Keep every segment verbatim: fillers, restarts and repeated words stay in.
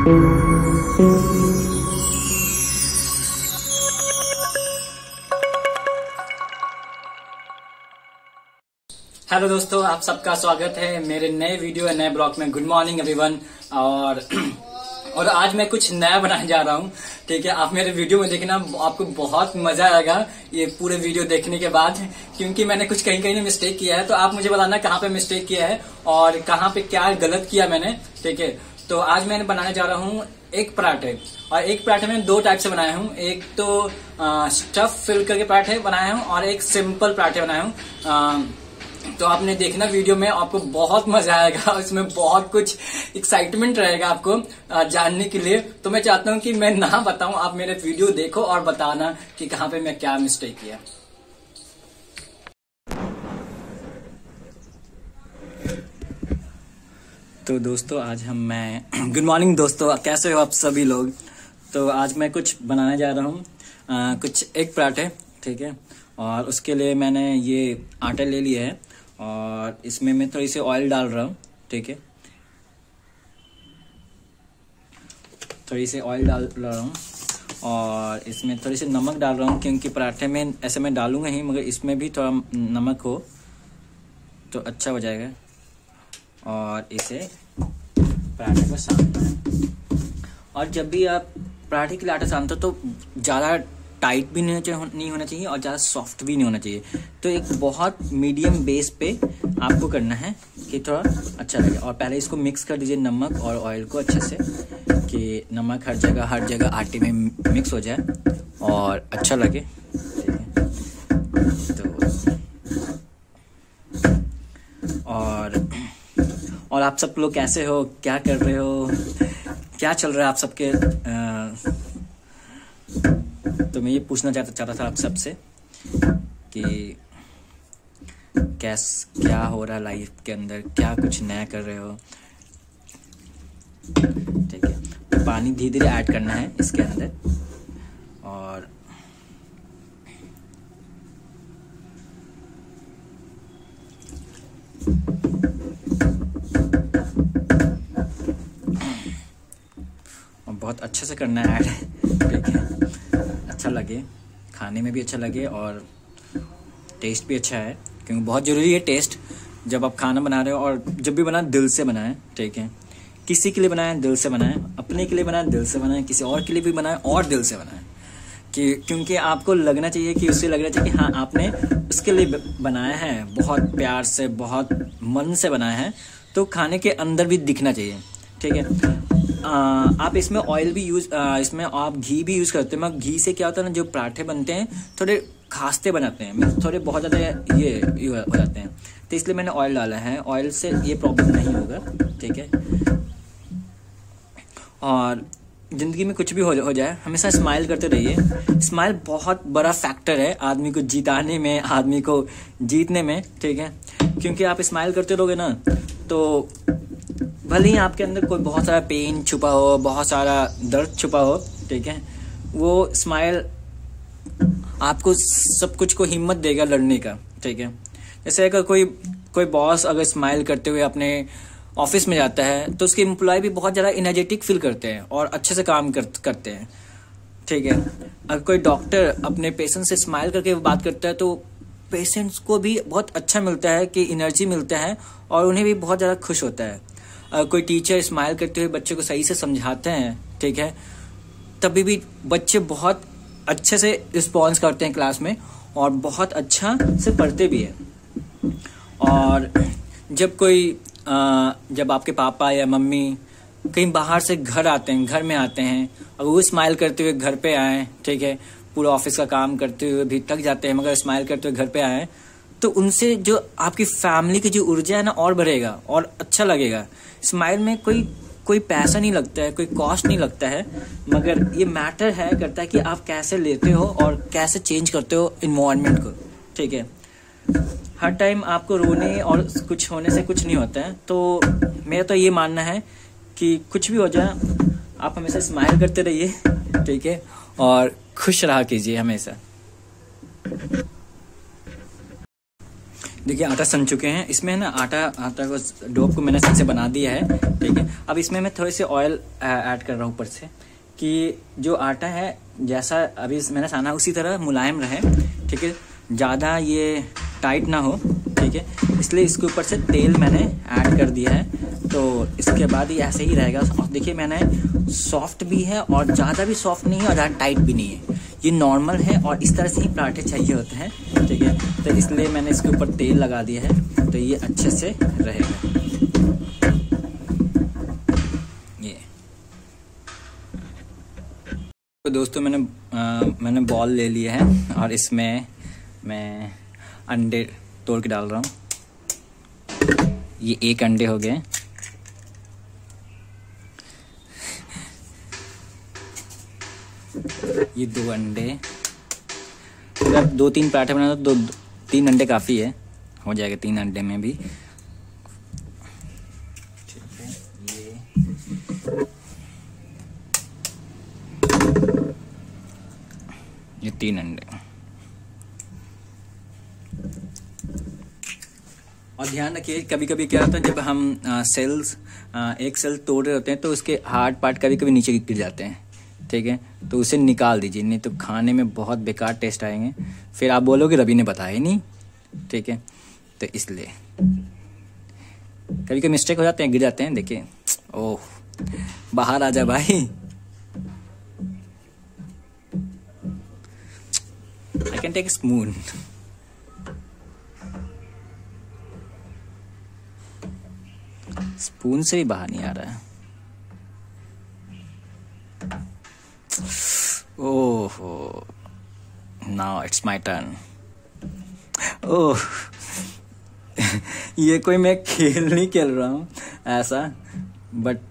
Hello दोस्तों, आप सबका स्वागत है मेरे नए वीडियो नए ब्लॉग में। Good morning everyone. और और आज मैं कुछ नया बनाने जा रहा हूँ। ठीक है, आप मेरे वीडियो में देखना, आपको बहुत मजा आएगा ये पूरे वीडियो देखने के बाद, क्योंकि मैंने कुछ कहीं कहीं मिस्टेक किया है। तो आप मुझे बताना कहाँ पे मिस्टेक किया है और कहाँ पे क्या गलत किया मैंने। ठीक है, तो आज मैंने बनाने जा रहा हूँ एक पराठे। और एक पराठे मैंने दो टाइप से बनाया हूँ। एक तो स्टफ फिल करके पराठे बनाया हूँ और एक सिंपल पराठे बनाया हूँ। तो आपने देखना वीडियो में, आपको बहुत मजा आएगा। इसमें बहुत कुछ एक्साइटमेंट रहेगा आपको जानने के लिए। तो मैं चाहता हूँ कि मैं ना बताऊं, आप मेरे वीडियो देखो और बताना कि कहाँ पे मैं क्या मिस्टेक किया। तो दोस्तों आज हम मैं गुड मॉर्निंग दोस्तों, कैसे हो आप सभी लोग। तो आज मैं कुछ बनाने जा रहा हूँ, कुछ एग पराठे। ठीक है, और उसके लिए मैंने ये आटा ले लिया है और इसमें मैं थोड़ी सी ऑयल डाल रहा हूँ। ठीक है, थोड़ी सी ऑयल डाल रहा हूँ और इसमें थोड़ी सी नमक डाल रहा हूँ, क्योंकि पराठे में ऐसे मैं डालूंगा ही, मगर इसमें भी थोड़ा नमक हो तो अच्छा हो जाएगा। और इसे पराठे को सानना है। और जब भी आप पराठे के लिए आटा सानते हो तो ज़्यादा टाइट भी नहीं नहीं होना चाहिए और ज़्यादा सॉफ्ट भी नहीं होना चाहिए। तो एक बहुत मीडियम बेस पे आपको करना है कि थोड़ा अच्छा लगे। और पहले इसको मिक्स कर दीजिए नमक और ऑयल को अच्छे से, कि नमक हर जगह हर जगह आटे में मिक्स हो जाए और अच्छा लगे। ठीक है, तो और और आप सब लोग कैसे हो, क्या कर रहे हो, क्या चल रहा है आप सबके। आ, तो मैं ये पूछना चाहता चाहता था आप सबसे कि कैस क्या हो रहा है लाइफ के अंदर, क्या कुछ नया कर रहे हो। ठीक है, तो पानी धीरे धीरे ऐड करना है इसके अंदर। और और बहुत अच्छे से करना है ऐड। ठीक है, अच्छा लगे, खाने में भी अच्छा लगे और टेस्ट भी अच्छा है, क्योंकि बहुत ज़रूरी है टेस्ट जब आप खाना बना रहे हो। और जब भी बनाए दिल से बनाएं। ठीक है, किसी के लिए बनाएं दिल से बनाएं, अपने के लिए बनाएं दिल से बनाएं, किसी और के लिए भी बनाएं और दिल से बनाएं। कि क्योंकि आपको लगना चाहिए कि उससे लगना चाहिए कि हाँ आपने उसके लिए बनाया है, बहुत प्यार से बहुत मन से बनाया है, तो खाने के अंदर भी दिखना चाहिए। ठीक है, आ, आप इसमें ऑयल भी यूज आ, इसमें आप घी भी यूज करते हैं, मगर घी से क्या होता है ना, जो पराठे बनते हैं थोड़े खास्ते बनाते हैं, थोड़े बहुत ज़्यादा ये, ये हो जाते हैं। तो इसलिए मैंने ऑयल डाला है, ऑयल से ये प्रॉब्लम नहीं होगा। ठीक है, और ज़िंदगी में कुछ भी हो, हो जाए, हमेशा स्माइल करते रहिए। स्माइल बहुत बड़ा फैक्टर है आदमी को जिताने में, आदमी को जीतने में। ठीक है, क्योंकि आप स्माइल करते रहोगे ना, तो भले ही आपके अंदर कोई बहुत सारा पेन छुपा हो, बहुत सारा दर्द छुपा हो, ठीक है, वो स्माइल आपको सब कुछ को हिम्मत देगा लड़ने का। ठीक है, जैसे अगर कोई कोई बॉस अगर स्माइल करते हुए अपने ऑफिस में जाता है तो उसके एम्प्लॉय भी बहुत ज़्यादा एनर्जेटिक फील करते हैं और अच्छे से काम कर, करते हैं। ठीक है, अगर कोई डॉक्टर अपने पेशेंट से स्माइल करके बात करता है तो पेशेंट्स को भी बहुत अच्छा मिलता है, कि एनर्जी मिलता है और उन्हें भी बहुत ज़्यादा खुश होता है। अगर कोई टीचर स्माइल करते हुए बच्चे को सही से समझाते हैं, ठीक है, तभी भी बच्चे बहुत अच्छे से रिस्पॉन्स करते हैं क्लास में और बहुत अच्छा से पढ़ते भी हैं। और जब कोई आ, जब आपके पापा या मम्मी कहीं बाहर से घर आते हैं, घर में आते हैं, अगर वो स्माइल करते हुए घर पे आए, ठीक है, पूरा ऑफिस का काम करते हुए भी थक जाते हैं, मगर स्माइल करते हुए घर पे आए, तो उनसे जो आपकी फैमिली की जो ऊर्जा है ना और बढ़ेगा और अच्छा लगेगा। स्माइल में कोई कोई पैसा नहीं लगता है, कोई कॉस्ट नहीं लगता है, मगर ये मैटर है करता है कि आप कैसे लेते हो और कैसे चेंज करते हो इन्वायरमेंट को। ठीक है, हर टाइम आपको रोने और कुछ होने से कुछ नहीं होता है। तो मेरा तो ये मानना है कि कुछ भी हो जाए आप हमेशा स्माइल करते रहिए। ठीक है, और खुश रहा कीजिए हमेशा। देखिए आटा सन चुके हैं। इसमें है ना आटा आटा को डो को मैंने सही से बना दिया है, ठीक है। अब इसमें मैं थोड़े से ऑयल ऐड कर रहा हूँ ऊपर से, कि जो आटा है जैसा अभी मैंने साना उसी तरह मुलायम रहे, ठीक है, ज़्यादा ये टाइट ना हो, ठीक है। इसलिए इसके ऊपर से तेल मैंने ऐड कर दिया है, तो इसके बाद ये ऐसे ही रहेगा। और देखिए मैंने सॉफ्ट भी है और ज़्यादा भी सॉफ्ट नहीं है और ज़्यादा टाइट भी नहीं है, ये नॉर्मल है और इस तरह से ही पराठे चाहिए होते हैं, ठीक है। तो इसलिए मैंने इसके ऊपर तेल लगा दिया है, तो ये अच्छे से रहेगा। ये तो दोस्तों मैंने आ, मैंने बॉल ले लिया है और इसमें मैं अंडे तोड़ के डाल रहा हूँ। ये एक अंडे हो गए। ये दो अंडे, अगर दो तीन पराठे बना तो दो तीन अंडे काफ़ी है, हो जाएगा तीन अंडे में भी, ठीक है। ये ये तीन अंडे। और ध्यान रखिए कभी कभी क्या होता है जब हम आ, सेल्स आ, एक सेल तोड़ रहे होते हैं तो उसके हार्ड पार्ट कभी कभी नीचे गिर जाते हैं, ठीक है। तो उसे निकाल दीजिए, नहीं तो खाने में बहुत बेकार टेस्ट आएंगे, फिर आप बोलोगे रवि ने बताया ही नहीं, ठीक है। तो इसलिए कभी कभी मिस्टेक हो जाते हैं, गिर जाते हैं। देखिए ओह, बाहर आ जा भाई। I can take spoon. Spoon से भी बाहर नहीं आ रहा है। Oh, now it's my turn. Oh, ये कोई मैं खेल नहीं खेल रहा हूँ ऐसा, बट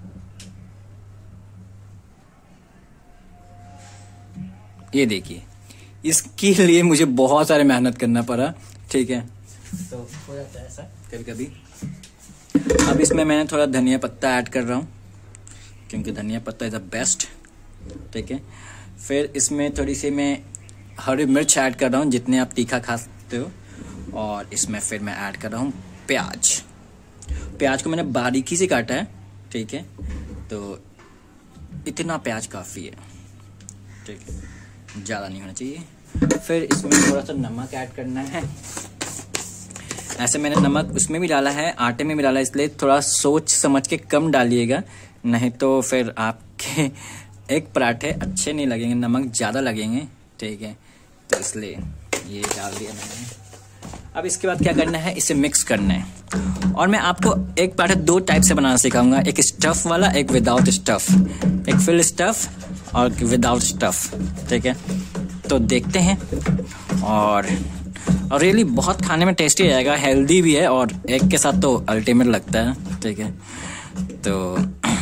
ये देखिए इसके लिए मुझे बहुत सारे मेहनत करना पड़ा, ठीक है। तो हो जाता है ऐसा कभी कभी। अब इसमें मैंने थोड़ा धनिया पत्ता ऐड कर रहा हूँ, क्योंकि धनिया पत्ता इज द बेस्ट, ठीक है। फिर इसमें थोड़ी सी मैं हरी मिर्च ऐड कर रहा हूँ, जितने आप तीखा खा सकते हो। और इसमें फिर मैं ऐड कर रहा हूँ प्याज। प्याज को मैंने बारीकी से काटा है, ठीक है। तो इतना प्याज काफ़ी है, ठीक है, ज़्यादा नहीं होना चाहिए। फिर इसमें थोड़ा सा नमक ऐड करना है। ऐसे मैंने नमक उसमें भी डाला है, आटे में भी डाला है, इसलिए थोड़ा सोच समझ के कम डालिएगा, नहीं तो फिर आपके एक पराठे अच्छे नहीं लगेंगे, नमक ज़्यादा लगेंगे, ठीक है। तो इसलिए ये डाल दिया मैंने। अब इसके बाद क्या करना है, इसे मिक्स करना है। और मैं आपको एक पराठा दो टाइप से बनाना सिखाऊंगा, एक स्टफ़ वाला, एक विदाउट स्टफ़, एक फिल स्टफ़ और विदाउट स्टफ़, ठीक है। तो देखते हैं। और और रियली बहुत खाने में टेस्टी आएगा, हेल्दी भी है और एग के साथ तो अल्टीमेट लगता है, ठीक है। तो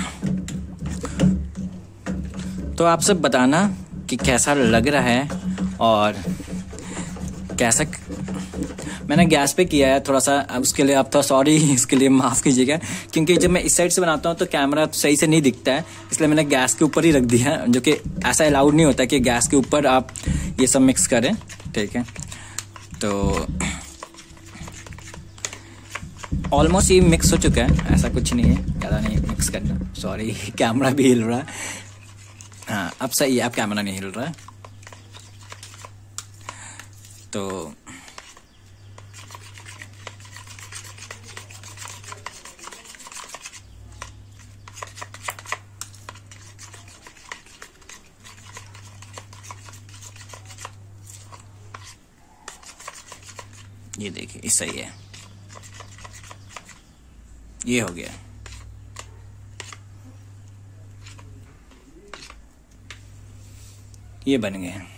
तो आप सब बताना कि कैसा लग रहा है और कैसा। मैंने गैस पे किया है थोड़ा सा, उसके लिए आप थोड़ा सॉरी, इसके लिए माफ़ कीजिएगा, क्योंकि जब मैं इस साइड से बनाता हूँ तो कैमरा सही से नहीं दिखता है, इसलिए मैंने गैस के ऊपर ही रख दिया है, जो कि ऐसा अलाउड नहीं होता कि गैस के ऊपर आप ये सब मिक्स करें, ठीक है। तो ऑलमोस्ट ये मिक्स हो चुका है, ऐसा कुछ नहीं है, ज़्यादा नहीं मिक्स करना। सॉरी कैमरा भी हिल रहा है, हाँ अब सही है, अब कैमरा नहीं हिल रहा है। तो ये देखिए सही है, ये हो गया। ये बन गए हैं।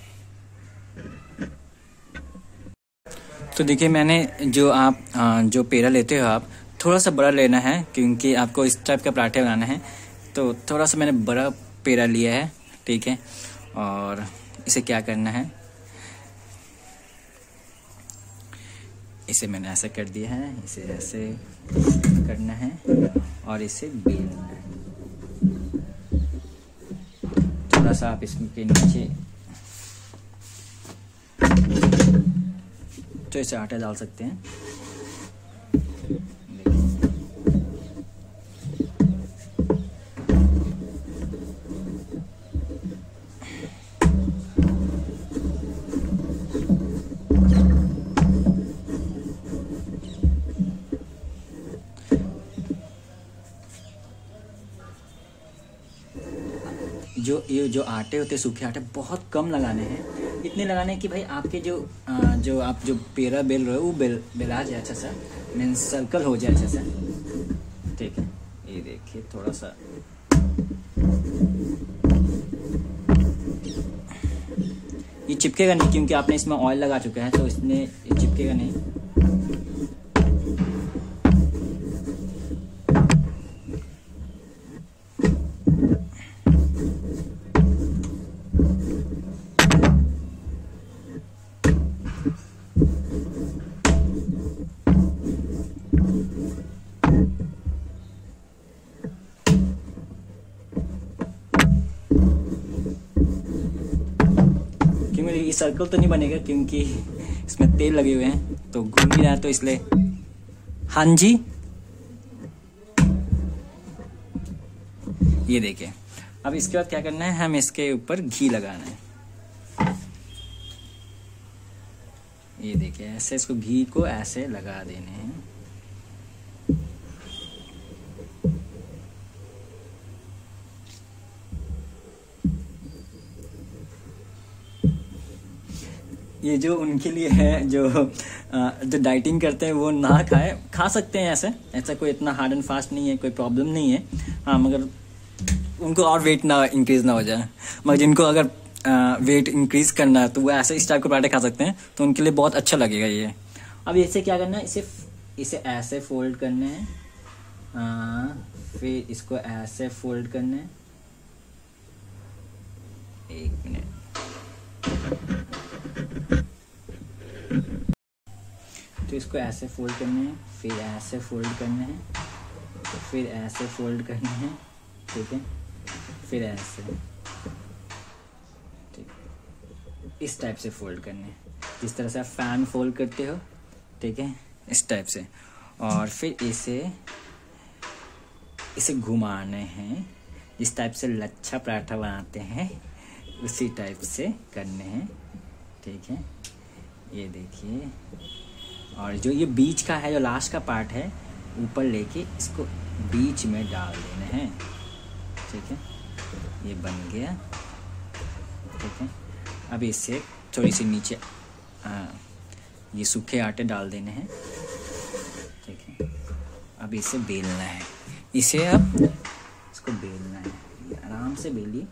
तो देखिए मैंने जो आप जो पेड़ा लेते हो आप थोड़ा सा बड़ा लेना है, क्योंकि आपको इस टाइप का पराठे बनाना है। तो थोड़ा सा मैंने बड़ा पेड़ा लिया है, ठीक है। और इसे क्या करना है, इसे मैंने ऐसे कर दिया है, इसे ऐसे करना है और इसे बेलना है। थोड़ा सा आप इसके नीचे तो इसे आटा डाल सकते हैं। जो ये जो आटे होते हैं सूखे आटे बहुत कम लगाने हैं, इतने लगाने हैं कि भाई आपके जो आ, जो आप जो पेड़ा बेल रहे हो वो बेल बेला जाए अच्छा सा, मीन्स सर्कल हो जाए अच्छा सा, ठीक है। ये देखिए थोड़ा सा ये चिपकेगा नहीं क्योंकि आपने इसमें ऑयल लगा चुका है, तो इसमें ये चिपकेगा नहीं। ये सर्कल तो नहीं बनेगा क्योंकि इसमें तेल लगे हुए हैं, तो घूम ही रहा है, तो इसलिए हाँ जी। ये देखिए अब इसके बाद क्या करना है, हम इसके ऊपर घी लगाना है। ये देखिए ऐसे इसको घी को ऐसे लगा देने हैं। ये जो उनके लिए है जो जो डाइटिंग करते हैं वो ना खाए, खा सकते हैं ऐसे, ऐसा कोई इतना हार्ड एंड फास्ट नहीं है, कोई प्रॉब्लम नहीं है। हाँ मगर उनको और वेट ना इंक्रीज ना हो जाए, मगर जिनको अगर वेट इंक्रीज करना है तो वो ऐसे इस टाइप के पराठे खा सकते हैं, तो उनके लिए बहुत अच्छा लगेगा ये। अब इसे क्या करना है, इसे इसे ऐसे फोल्ड करने हैं, फिर इसको ऐसे फोल्ड करने हैं। एक मिनट, तो इसको ऐसे फोल्ड करने हैं, फिर ऐसे फोल्ड करने हैं, तो फिर ऐसे फोल्ड करने हैं, ठीक है, फिर ऐसे, ठीक, इस टाइप से फोल्ड करने हैं, जिस तरह से आप फैन फोल्ड करते हो, ठीक है, इस टाइप से। और फिर इसे इसे घुमाने हैं, जिस टाइप से लच्छा पराठा बनाते हैं उसी टाइप से करने हैं, ठीक है। ये देखिए, और जो ये बीच का है, जो लास्ट का पार्ट है, ऊपर लेके इसको बीच में डाल देना है, ठीक है। ये बन गया, ठीक है। अब इससे थोड़ी सी नीचे आ, ये सूखे आटे डाल देने हैं, ठीक है। अब इसे बेलना है, इसे अब इसको बेलना है, आराम से बेलिए।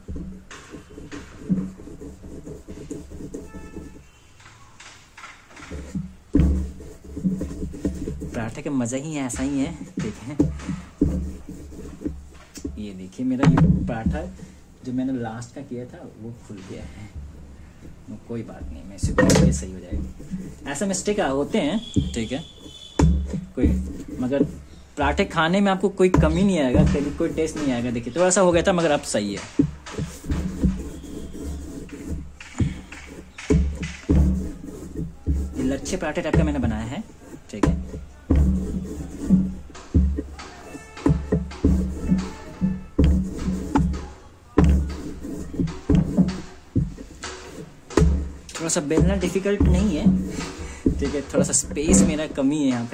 पराठे का मज़ा ही ऐसा ही है, ठीक है। ये देखिए मेरा ये पराठा जो मैंने लास्ट का किया था वो खुल गया है, कोई बात नहीं, मैं इसे करके सही हो जाएगा। ऐसा मिस्टेक होते हैं, ठीक है, कोई मगर पराठे खाने में आपको कोई कमी नहीं आएगा, कभी कोई टेस्ट नहीं आएगा। देखिए थोड़ा सा हो गया था मगर अब सही है। ये लच्छे पराठे टाइप का मैंने बनाया है, ठीक है। थोड़ा सा बेलना डिफिकल्ट नहीं है, ठीक है, थोड़ा सा स्पेस मेरा कमी है यहाँ पे।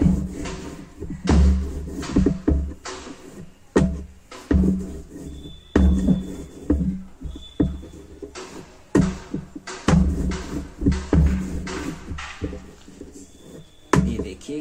ये देखिए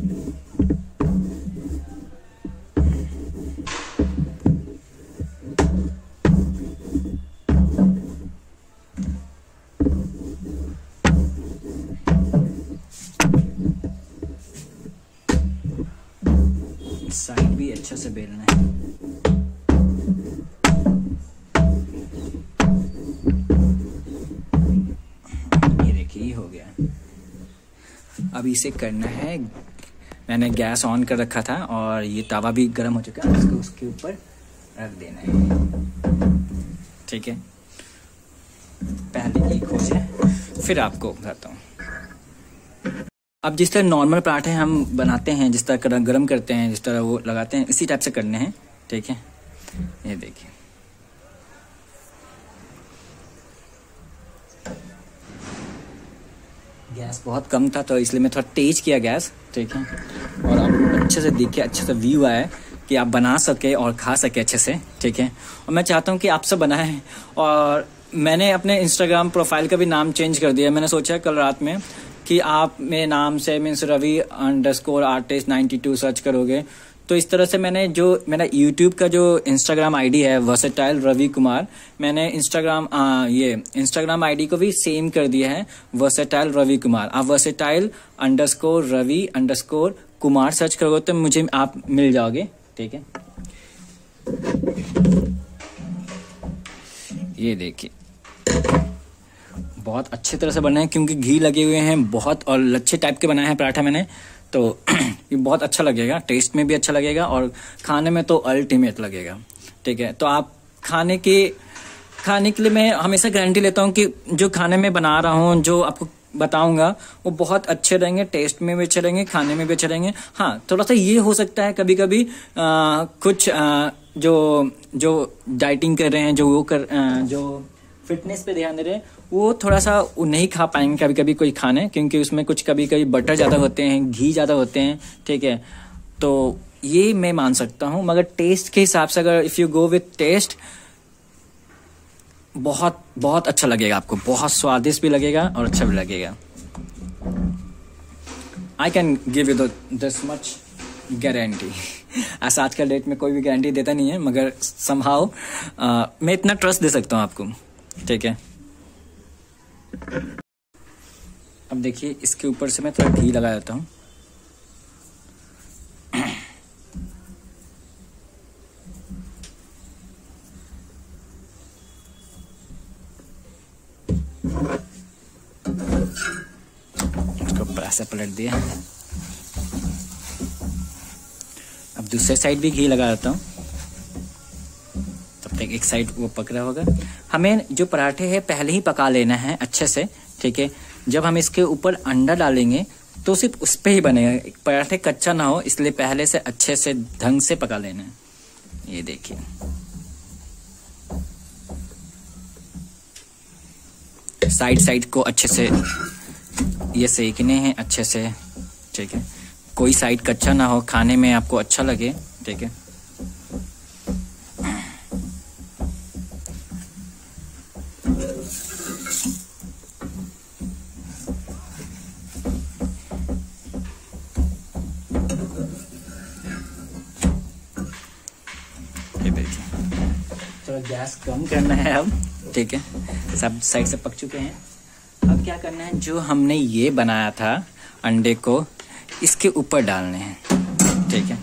साइड भी अच्छा से बेलना है। ये देखिए ये हो गया। अब इसे करना है, मैंने गैस ऑन कर रखा था और ये तवा भी गर्म हो चुका है, इसको उसके ऊपर रख देना है, ठीक है। पहले एक हो जाए फिर आपको बताता हूँ। अब जिस तरह नॉर्मल पराठे हम बनाते हैं, जिस तरह गरम करते हैं, जिस तरह वो लगाते हैं, इसी टाइप से करने हैं, ठीक है। ये देखिए गैस बहुत कम था तो इसलिए मैं थोड़ा तेज किया गैस, ठीक है। और अब अच्छे से देखिए, अच्छे से व्यू आया कि आप बना सके और खा सके अच्छे से, ठीक है। और मैं चाहता हूँ कि आप सब बनाएं। और मैंने अपने इंस्टाग्राम प्रोफाइल का भी नाम चेंज कर दिया। मैंने सोचा कल रात में कि आप मेरे नाम से means Ravi underscore artist ninety two search करोगे तो इस तरह से मैंने जो मेरा यूट्यूब का जो इंस्टाग्राम आईडी है वर्सेटाइल रवि कुमार, मैंने इंस्टाग्राम आ, ये इंस्टाग्राम आईडी को भी सेम कर दिया है वर्सेटाइल रवि कुमार। आप versatile underscore Ravi underscore Kumar search करोगे तो मुझे आप मिल जाओगे, ठीक है। ये देखिए बहुत अच्छे तरह से बने हैं क्योंकि घी लगे हुए हैं बहुत, और लच्छे टाइप के बनाए हैं पराठा मैंने, तो ये बहुत अच्छा लगेगा, टेस्ट में भी अच्छा लगेगा और खाने में तो अल्टीमेट लगेगा, ठीक है। तो आप खाने के खाने के लिए मैं हमेशा गारंटी लेता हूँ कि जो खाने में बना रहा हूँ, जो आपको बताऊंगा वो बहुत अच्छे रहेंगे, टेस्ट में भी अच्छे रहेंगे, खाने में भी अच्छे रहेंगे। हाँ, थोड़ा सा ये हो सकता है कभी कभी आ, कुछ आ, जो जो डाइटिंग कर रहे हैं, जो वो कर आ, जो फिटनेस पे ध्यान दे रहे हैं, वो थोड़ा सा नहीं खा पाएंगे कभी कभी कोई खाने, क्योंकि उसमें कुछ कभी कभी बटर ज़्यादा होते हैं, घी ज़्यादा होते हैं, ठीक है। तो ये मैं मान सकता हूँ, मगर टेस्ट के हिसाब से अगर if you go with test, बहुत बहुत अच्छा लगेगा आपको, बहुत स्वादिष्ट भी लगेगा और अच्छा भी लगेगा। I can give you this much guarantee. ऐसा आज का डेट में कोई भी गारंटी देता नहीं है, मगर समहाउ uh, मैं इतना ट्रस्ट दे सकता हूँ आपको, ठीक है। अब देखिए इसके ऊपर से मैं थोड़ा घी लगा देता हूँ। इसको ऐसे पलट दिया। अब दूसरे साइड भी घी लगा देता हूँ, तब तक एक साइड वो पक रहा होगा। हमें जो पराठे हैं पहले ही पका लेना है अच्छे से, ठीक है। जब हम इसके ऊपर अंडा डालेंगे तो सिर्फ उस पे ही बनेगा, पराठे कच्चा ना हो, इसलिए पहले से अच्छे से ढंग से पका लेना है। ये देखिए साइड साइड को अच्छे से ये सेकने हैं अच्छे से, ठीक है। कोई साइड कच्चा ना हो, खाने में आपको अच्छा लगे, ठीक है। ये देखिए थोड़ा गैस कम करना है अब, ठीक है। सब साइड से पक चुके हैं। अब क्या करना है, जो हमने ये बनाया था अंडे को इसके ऊपर डालने हैं, ठीक है।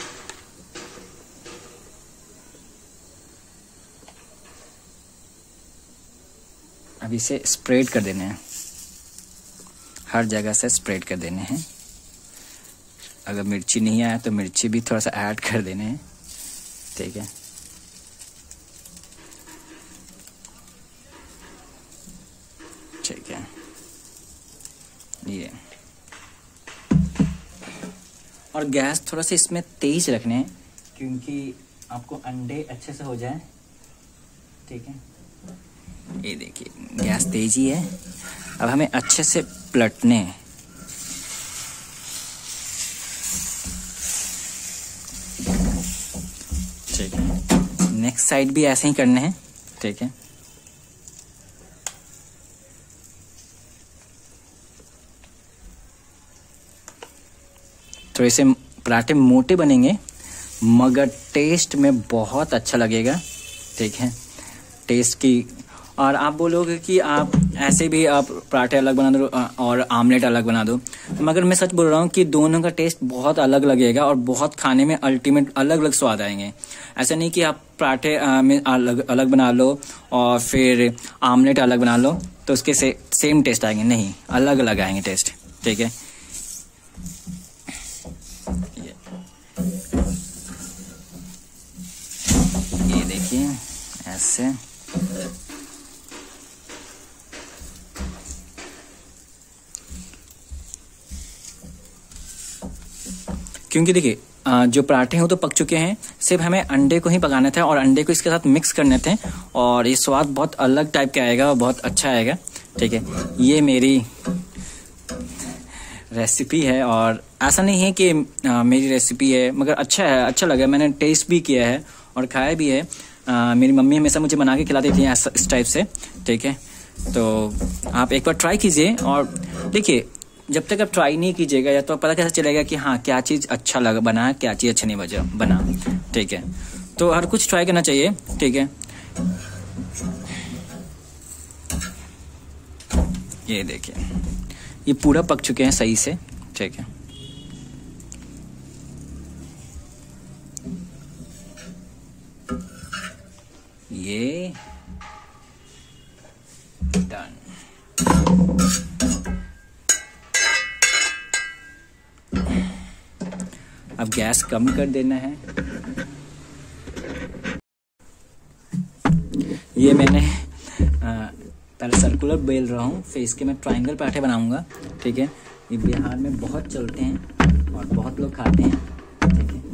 अब इसे स्प्रेड कर देने हैं, हर जगह से स्प्रेड कर देने हैं। अगर मिर्ची नहीं आया तो मिर्ची भी थोड़ा सा ऐड कर देने हैं, ठीक है। ठीक है, ये और गैस थोड़ा सा इसमें तेज रखने हैं क्योंकि आपको अंडे अच्छे से हो जाए, ठीक है। ये देखिए गैस तेज ही है। अब हमें अच्छे से पलटने हैं, ठीक है। नेक्स्ट साइड भी ऐसे ही करने हैं, ठीक है। थोड़े से पराठे मोटे बनेंगे मगर टेस्ट में बहुत अच्छा लगेगा, ठीक है। टेस्ट की और आप बोलोगे कि आप ऐसे भी आप पराठे अलग बना दो और आमलेट अलग बना दो, मगर मैं सच बोल रहा हूँ कि दोनों का टेस्ट बहुत अलग लगेगा और बहुत खाने में अल्टीमेट अलग अलग स्वाद आएंगे। ऐसा नहीं कि आप पराठे में अलग अलग बना लो और फिर आमलेट अलग बना लो तो उसके से सेम टेस्ट आएंगे, नहीं, अलग अलग आएंगे टेस्ट, ठीक है। ये देखिए ऐसे क्योंकि देखिए जो पराठे हैं वो तो पक चुके हैं, सिर्फ हमें अंडे को ही पकाने थे और अंडे को इसके साथ मिक्स करने थे और ये स्वाद बहुत अलग टाइप का आएगा और बहुत अच्छा आएगा, ठीक है। ये मेरी रेसिपी है, और ऐसा नहीं है कि आ, मेरी रेसिपी है, मगर अच्छा है, अच्छा लगा, मैंने टेस्ट भी किया है और खाया भी है। आ, मेरी मम्मी हमेशा मुझे बना के खिलाती थी ऐसा इस टाइप से, ठीक है। तो आप एक बार ट्राई कीजिए, और देखिए जब तक आप ट्राई नहीं कीजिएगा या तो पता कैसे चलेगा कि हाँ क्या चीज़ अच्छा लगा बना, क्या चीज़ अच्छा नहीं बजा बना, ठीक है। तो हर कुछ ट्राई करना चाहिए, ठीक है। ये देखिए ये पूरा पक चुके हैं सही से, ठीक है। ये डन। अब गैस कम कर देना है। ये मैंने आ, पहले सर्कुलर बेल रहा हूँ, फिर इसके मैं ट्रायंगल पराठे बनाऊंगा, ठीक है। ये बिहार में बहुत चलते हैं और बहुत लोग खाते हैं, ठीक है।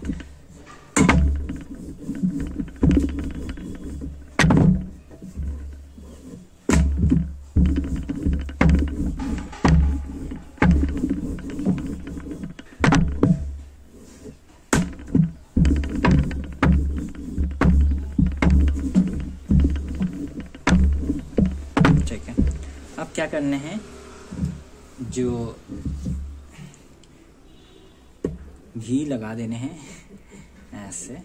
अब क्या करने हैं, जो घी लगा देने हैं ऐसे,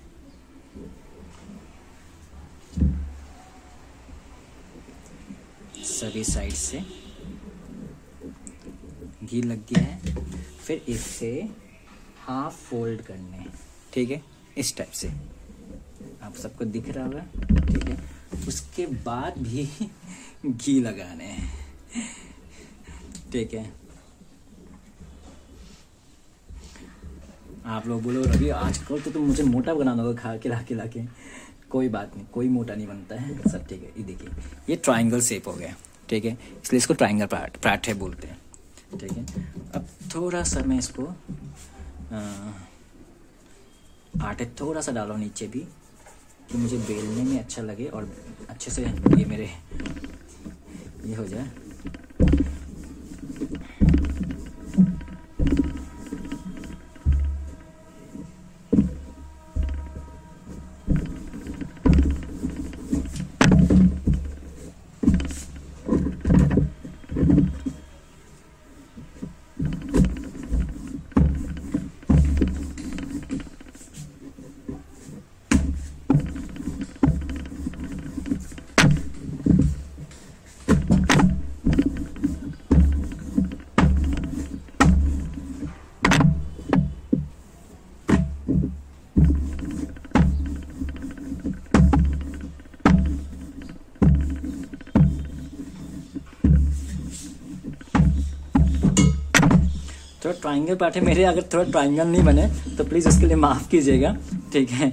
सभी साइड से घी लग गया है। फिर इसे हाफ फोल्ड करने हैं, ठीक है, इस टाइप से, आप सबको दिख रहा होगा, ठीक है। उसके बाद भी घी लगाने हैं, ठीक है। आप लोग बोलो रवि आजकल तो तुम मुझे मोटा बना दोगे खा खिला खिला के। कोई बात नहीं, कोई मोटा नहीं बनता है, सब ठीक है। ये देखिए ये ट्रायंगल शेप हो गया, ठीक है, इसलिए इसको ट्रायंगल पराठे बोलते हैं, ठीक है। अब थोड़ा सा मैं इसको आटे थोड़ा सा डालो नीचे भी, कि मुझे बेलने में अच्छा लगे और अच्छे से ये मेरे ये हो जाए। थोड़ा ट्रायंगल पराठे मेरे अगर थोड़ा ट्रायंगल नहीं बने तो प्लीज़ उसके लिए माफ़ कीजिएगा, ठीक है।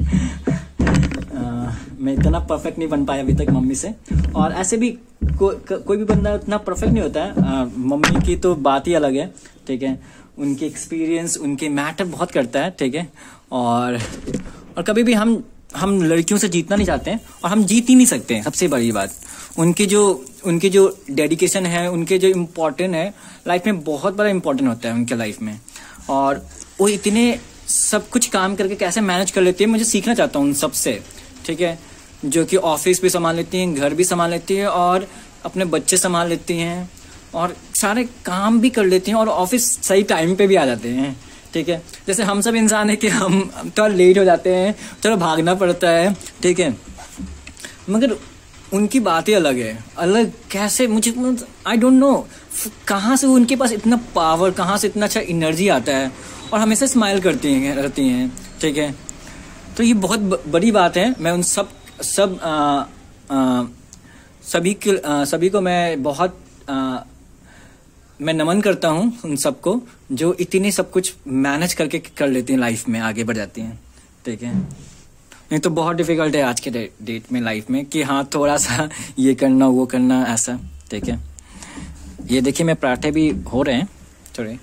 आ, मैं इतना परफेक्ट नहीं बन पाया अभी तक मम्मी से, और ऐसे भी को, को, कोई भी बंदा इतना परफेक्ट नहीं होता है। आ, मम्मी की तो बात ही अलग है, ठीक है। उनकी एक्सपीरियंस उनके मैटर बहुत करता है, ठीक है। और और कभी भी हम हम लड़कियों से जीतना नहीं चाहते हैं, और हम जीत ही नहीं सकते हैं, सबसे बड़ी बात। उनकी जो उनकी जो डेडिकेशन है, उनके जो इम्पोर्टेंट है लाइफ में, बहुत बड़ा इम्पोर्टेंट होता है उनके लाइफ में। और वो इतने सब कुछ काम करके कैसे मैनेज कर लेती है, मुझे सीखना चाहता हूँ उन सबसे, ठीक है। जो कि ऑफिस भी संभाल लेती हैं, घर भी संभाल लेती है, और अपने बच्चे संभाल लेती हैं, और सारे काम भी कर लेती हैं, और ऑफिस सही टाइम पे भी आ जाते हैं, ठीक है। जैसे हम सब इंसान है कि हम थोड़ा लेट हो जाते हैं, थोड़ा भागना पड़ता है, ठीक है। मगर उनकी बात ही अलग है, अलग कैसे, मुझे आई डोंट नो कहाँ से उनके पास इतना पावर, कहाँ से इतना अच्छा एनर्जी आता है, और हमेशा स्माइल करती हैं रहती हैं, ठीक है। तो ये बहुत बड़ी बात है। मैं उन सब सब आ, आ, सभी के आ, सभी को मैं बहुत आ, मैं नमन करता हूँ उन सबको जो इतनी सब कुछ मैनेज करके कर लेती हैं, लाइफ में आगे बढ़ जाती हैं, ठीक है। नहीं तो बहुत डिफिकल्ट है आज के डे, डेट में लाइफ में, कि हाँ थोड़ा सा ये करना वो करना ऐसा, ठीक है। ये देखिए मैं पराठे भी हो रहे हैं थोड़े,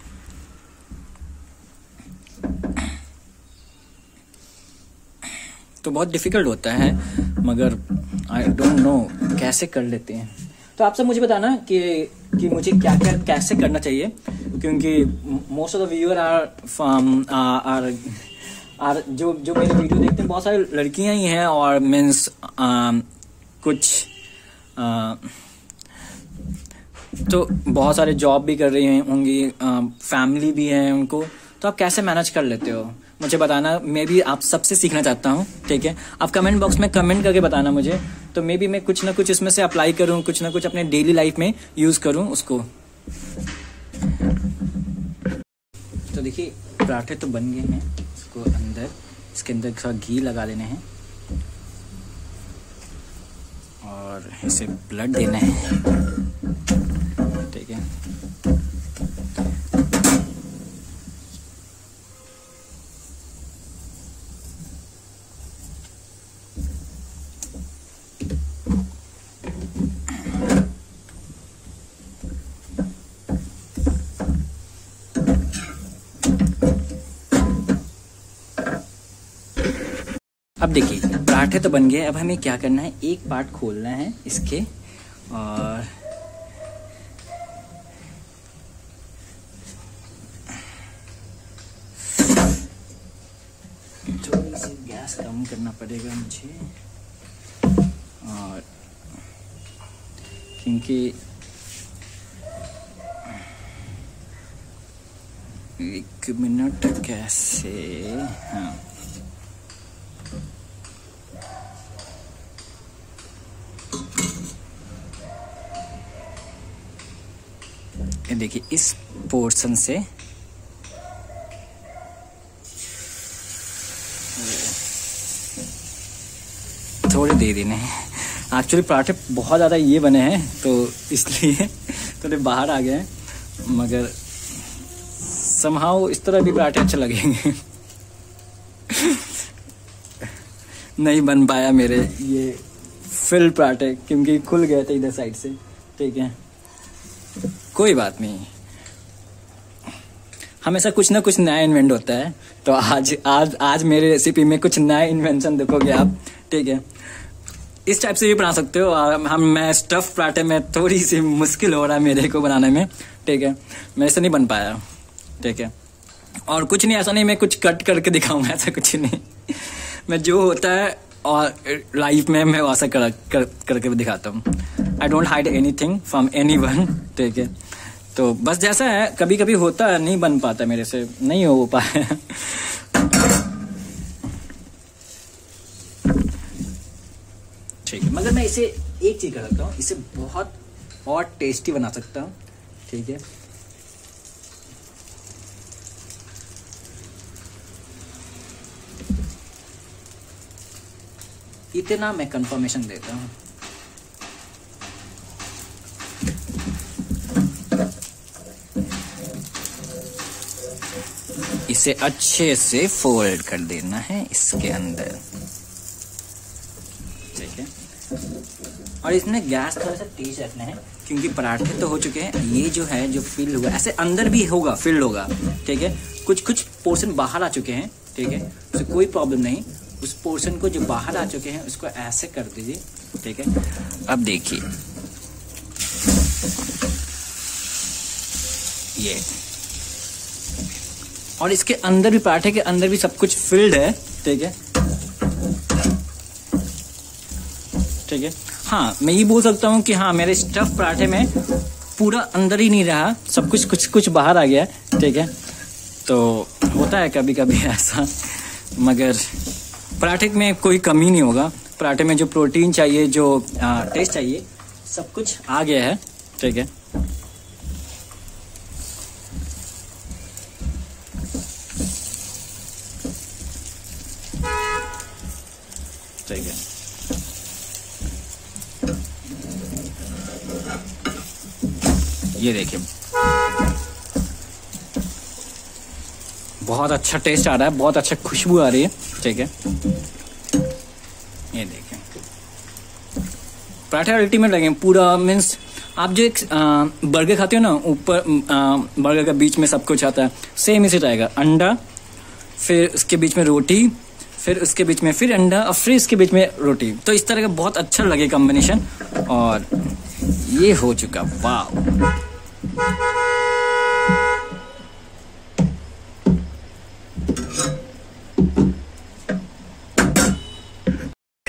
तो बहुत डिफिकल्ट होता है, मगर आई डोंट नो कैसे कर लेते हैं। तो आप सब मुझे बताना कि कि मुझे क्या क्या कैसे करना चाहिए, क्योंकि most of the viewer are from are are जो जो मेरे वीडियो देखते हैं बहुत सारी लड़कियां ही हैं, और मीन्स कुछ आ, तो बहुत सारे जॉब भी कर रही हैं होंगी, फैमिली भी है उनको। तो आप कैसे मैनेज कर लेते हो मुझे बताना, मैं भी आप सबसे सीखना चाहता हूँ। ठीक है, आप कमेंट बॉक्स में कमेंट करके बताना मुझे, तो मे बी मैं कुछ ना कुछ इसमें से अप्लाई करूँ, कुछ ना कुछ अपने डेली लाइफ में यूज करूँ उसको। तो देखिए पराठे तो बन गए हैं, इसको अंदर इसके अंदर थोड़ा घी लगा लेने हैं और इसे ब्लड देना है। ठीक है, अब देखिए पराठे तो बन गए। अब हमें क्या करना है, एक पार्ट खोलना है इसके, और थोड़ी सी गैस कम करना पड़ेगा मुझे, और क्योंकि एक मिनट कैसे, हाँ देखिए इस पोर्शन से थोड़े दे देने हैं। एक्चुअली पराठे बहुत ज़्यादा ये बने हैं तो इसलिए थोड़े बाहर आ गए हैं, मगर समहाउ इस तरह भी पराठे अच्छे लगेंगे। नहीं बन पाया मेरे ये फिल पराठे क्योंकि खुल गए थे इधर साइड से। ठीक है, कोई बात नहीं, हमेशा कुछ ना कुछ नया इन्वेंट होता है। तो आज आज आज मेरी रेसिपी में कुछ नया इन्वेंशन देखोगे आप। ठीक है, इस टाइप से भी बना सकते हो। हम मैं स्टफ पराठे में थोड़ी सी मुश्किल हो रहा है मेरे को बनाने में। ठीक है, मेरे से नहीं बन पाया। ठीक है, और कुछ नहीं, ऐसा नहीं मैं कुछ कट करके दिखाऊंगा, ऐसा कुछ नहीं। मैं जो होता है और लाइफ में मैं वैसा कर, कर करके भी दिखाता हूँ। I don't hide anything from anyone. ठीक है, तो बस जैसा है, कभी कभी होता है, नहीं बन पाता मेरे से, नहीं हो पाया। ठीक है, मगर मैं इसे एक चीज कर सकता हूँ, इसे बहुत और टेस्टी बना सकता हूँ। ठीक है, इतना मैं कंफर्मेशन देता हूँ। इसे अच्छे से फोल्ड कर देना है इसके अंदर। ठीक है, और इसमें गैस थोड़ा सा तेज रखना है क्योंकि पराठे तो हो चुके हैं। ये जो है जो फिल हुआ ऐसे अंदर भी होगा, फिल होगा। ठीक है, कुछ कुछ पोर्शन बाहर आ चुके हैं। ठीक है, तो कोई प्रॉब्लम नहीं, उस पोर्शन को जो बाहर आ चुके हैं उसको ऐसे कर दीजिए। ठीक है, अब देखिए ये, और इसके अंदर भी, पराठे के अंदर भी सब कुछ फिल्ड है। ठीक है, ठीक है, हाँ मैं ये बोल सकता हूँ कि हाँ मेरे स्टफ पराठे में पूरा अंदर ही नहीं रहा, सब कुछ कुछ कुछ बाहर आ गया। ठीक है, तो होता है कभी कभी ऐसा, मगर पराठे में कोई कमी नहीं होगा। पराठे में जो प्रोटीन चाहिए, जो आ, टेस्ट चाहिए, सब कुछ आ गया है। ठीक है, ठीक है, ये देखिए बहुत अच्छा टेस्ट आ रहा है, बहुत अच्छा खुशबू आ रही है। ठीक है, ये देखिए पराठे अल्टीमेट लगे पूरा। मीन्स आप जो एक बर्गर खाते हो ना, ऊपर बर्गर का बीच में सब कुछ आता है, सेम इसे रहेगा। अंडा, फिर उसके बीच में रोटी, फिर उसके बीच में फिर अंडा, और फिर इसके बीच में रोटी। तो इस तरह का बहुत अच्छा लगे कॉम्बिनेशन। और ये हो चुका, वाह।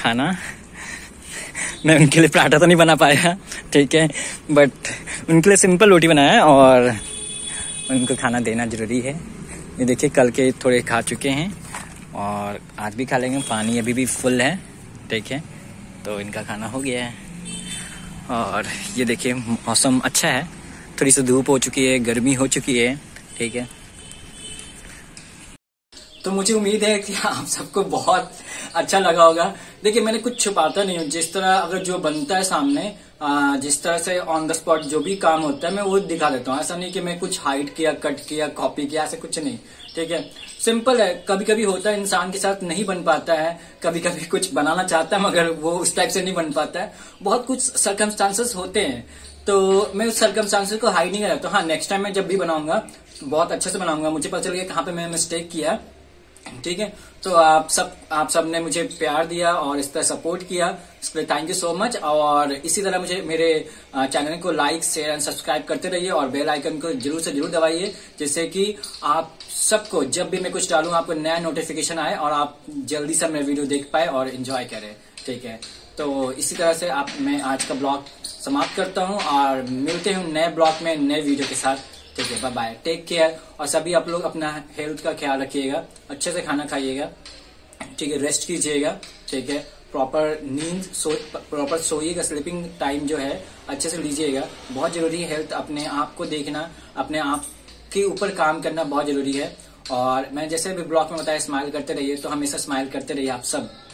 खाना। मैं उनके लिए पराठा तो नहीं बना पाया, ठीक है, बट उनके लिए सिंपल रोटी बनाया है और उनको खाना देना ज़रूरी है। ये देखिए कल के थोड़े खा चुके हैं और आज भी खा लेंगे। पानी अभी भी फुल है, ठीक है, तो इनका खाना हो गया है। और ये देखिए मौसम अच्छा है, थोड़ी सी धूप हो चुकी है, गर्मी हो चुकी है, ठीक है। तो मुझे उम्मीद है कि आप सबको बहुत अच्छा लगा होगा। देखिए मैंने कुछ छुपाता नहीं हूँ, जिस तरह अगर जो बनता है सामने, आ, जिस तरह से ऑन द स्पॉट जो भी काम होता है मैं वो दिखा देता हूँ। ऐसा नहीं कि मैं कुछ हाइड किया, कट किया, कॉपी किया, ऐसा कुछ नहीं, ठीक है। सिंपल है, कभी कभी होता है इंसान के साथ नहीं बन पाता है, कभी कभी कुछ बनाना चाहता है मगर वो उस टाइप से नहीं बन पाता है। बहुत कुछ सर्कमस्टांसेस होते हैं, तो मैं उस सर्कमस्टांसेस को हाइड नहीं कर रहा। हाँ, नेक्स्ट टाइम मैं जब भी बनाऊंगा बहुत अच्छे से बनाऊंगा, मुझे पता चल गया कहाँ पे मैं मिस्टेक किया, ठीक है। तो आप सब आप सब ने मुझे प्यार दिया और इस तरह सपोर्ट किया, इसके लिए थैंक यू सो मच। और इसी तरह मुझे मेरे चैनल को लाइक, शेयर एंड सब्सक्राइब करते रहिए और बेल आइकन को जरूर से जरूर दबाइए, जिससे कि आप सबको जब भी मैं कुछ डालूं आपको नया नोटिफिकेशन आए और आप जल्दी से मेरे वीडियो देख पाए और एंजॉय करें, ठीक है। तो इसी तरह से आप मैं आज का ब्लॉग समाप्त करता हूँ और मिलते हैं नए ब्लॉग में नए वीडियो के साथ, ठीक है। Bye bye, take care. और सभी आप लोग अपना हेल्थ का ख्याल रखिएगा, अच्छे से खाना खाइएगा, ठीक है, रेस्ट कीजिएगा, ठीक है, प्रॉपर नींद सो प्रॉपर सोइएगा, स्लीपिंग टाइम जो है अच्छे से लीजिएगा, बहुत जरूरी है। हेल्थ अपने आप को देखना, अपने आप के ऊपर काम करना बहुत जरूरी है। और मैं जैसे भी ब्लॉग में बताया स्माइल करते रहिए, तो हमेशा स्माइल करते रहिए आप सब।